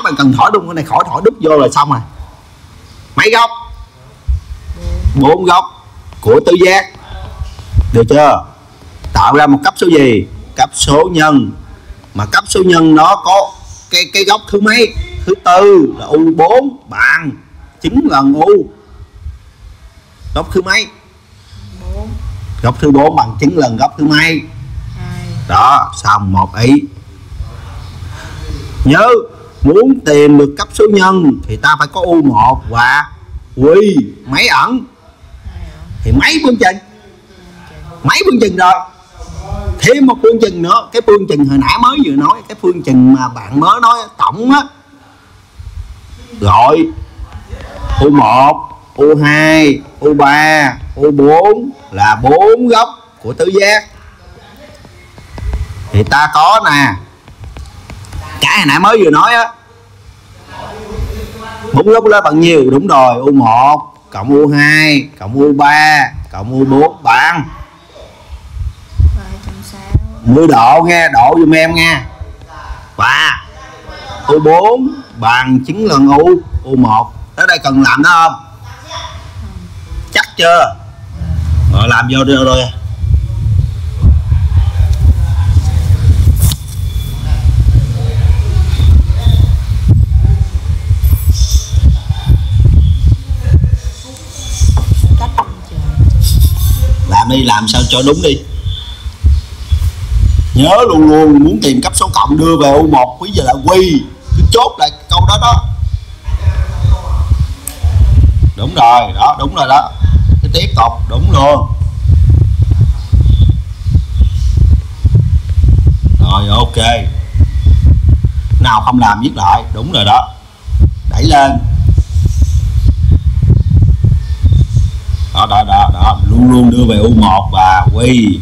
mà cần thổi đung cái này khỏi thổi đút vô là xong rồi. Mấy góc? 4 góc của tứ giác. Được chưa? Tạo ra một cấp số gì? Cấp số nhân. Mà cấp số nhân nó có cái góc thứ mấy? Thứ tư là U4 bằng chứng lần U. Góc thứ mấy? 4. Góc thứ 4 bằng chứng lần góc thứ mấy? 2. Đó, xong một ý. Nhớ muốn tìm được cấp số nhân thì ta phải có U1 và Quy mấy ẩn? Thì mấy phương trình? Mấy phương trình rồi? Thêm một phương trình nữa. Cái phương trình hồi nãy mới vừa nói, cái phương trình mà bạn mới nói tổng á, gọi U1, U2, U3, U4 là 4 góc của tứ giác. Thì ta có nè, cái hồi nãy mới vừa nói á, 4 góc đó bằng nhiêu? Đúng rồi, U1 cộng U2 cộng U3 cộng U4 bằng 10 độ nghe, độ giùm em nha. Và U4 bằng chứng lần U1. Tới đây cần làm đó không? Chắc chưa? Rồi làm vô rồi. Làm đi, làm sao cho đúng đi. Nhớ luôn luôn muốn tìm cấp số cộng đưa về U1 bây giờ là Quy. Cứ chốt lại câu đó đó. Đúng rồi, đó, đúng rồi đó. Cứ tiếp tục, đúng luôn. Rồi ok. Nào không làm viết lại, đúng rồi đó. Đẩy lên. Đó, luôn luôn đưa về U1 và Quy.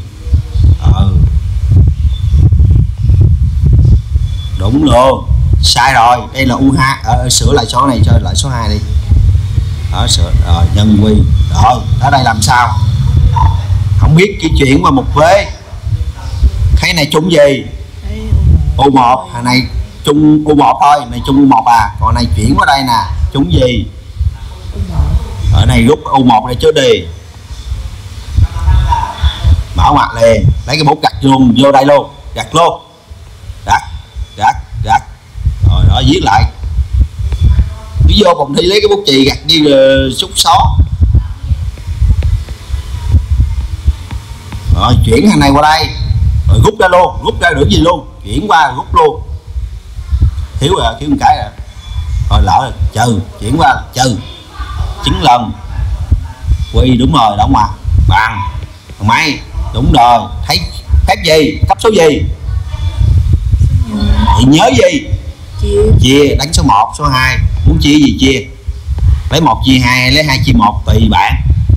Đúng luôn. Sai rồi, đây là U2. Sửa lại số này cho lại số 2 đi. Đó, sửa rồi, nhân Quy. Rồi, ở đây làm sao? Không biết cái chuyển qua một vế. Cái này chung gì? U1, hàng này chung U1 thôi, này chung U1 à. Còn này chuyển qua đây nè, chung gì? Ở này rút U1 này trước đi. Mở ngoặc liền, lấy cái bút gạch luôn vô đây luôn, gạch luôn. Gạch. Rồi đó, viết lại. Cứ vô phòng thi lấy cái bút chì gạch như xúc xó. Rồi chuyển hàng này qua đây. Rồi rút ra luôn, rút ra được gì luôn. Chuyển qua rút luôn. Thiếu rồi, thiếu một cái rồi. Rồi lỡ rồi, trừ, chuyển qua trừ. Chứng lần Quy, đúng rồi, đóng ngoặc bằng mấy? Đúng rồi. Thấy phép gì? Cấp số gì? Thì nhớ gì? Chia, đánh số 1, số 2. Muốn chia gì chia. Lấy 1 chia 2 hay lấy 2 chia 1 tùy bạn.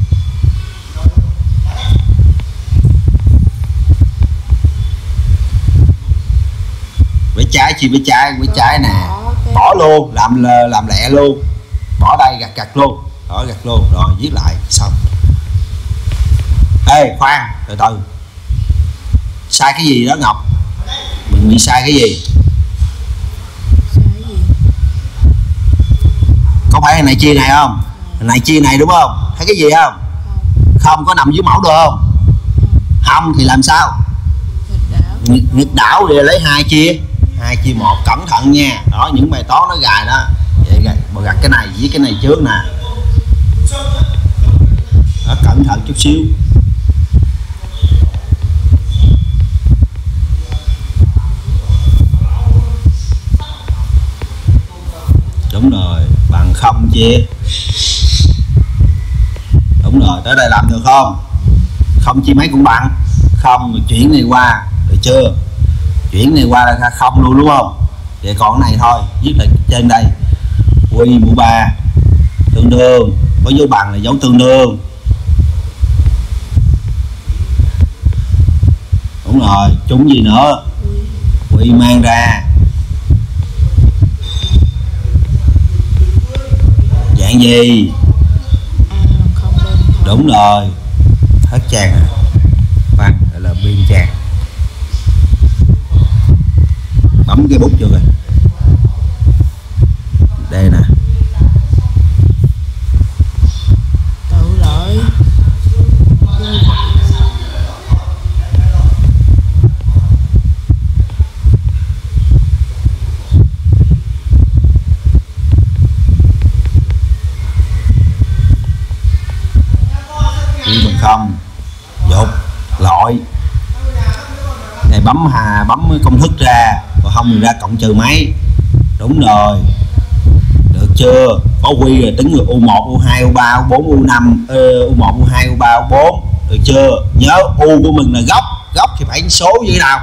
Với trái chia với trái nè. Bỏ luôn, làm lẹ luôn. Bỏ đây, gạch luôn. Đó, gạch luôn, rồi viết lại xong. Ê khoan, từ từ. Sai cái gì đó Ngọc? Mình bị sai cái gì? Có phải này chia này không? Này chia này đúng không? Thấy cái gì không? Không có nằm dưới mẫu được không? Không thì làm sao? Nghịch đảo thì lấy 2 chia 1, cẩn thận nha. Đó, những bài toán nó gài đó. Vậy gạch cái này với cái này trước nè. Đó, cẩn thận chút xíu. Đúng rồi, bằng 0 chia. Đúng rồi, tới đây làm được không? 0 chia mấy cũng bằng 0, rồi chuyển này qua, được chưa? Chuyển này qua là 0 luôn đúng không? Vậy còn cái này thôi, viết lại trên đây. Quy mũ 3 tương đương, có dấu bằng là dấu tương đương. Đúng rồi, trúng gì nữa? Quy mang ra dạng gì? Đúng rồi, hết trang à. Khoan, gọi là biên trang. Bấm cái bút chưa rồi? không? Dục loại này bấm công thức ra, còn không mình ra cộng trừ mấy. Đúng rồi, được chưa? Có quy rồi tính người U1, U2, U3, U4, U5, U1, U2, U3, U4, được chưa? Nhớ U của mình là góc thì phải số như thế nào?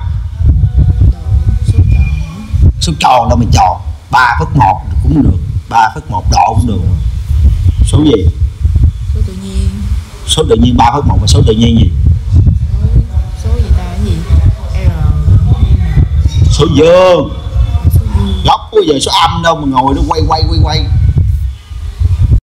Số tròn đâu mình tròn. 3/1 cũng được, 3/1 độ cũng được. Số gì? Số tự nhiên. Số tự nhiên 3/1 là số tự nhiên gì? Số gì ta? Cái gì? R. Số dương. Góc có giờ số âm đâu mà ngồi nó quay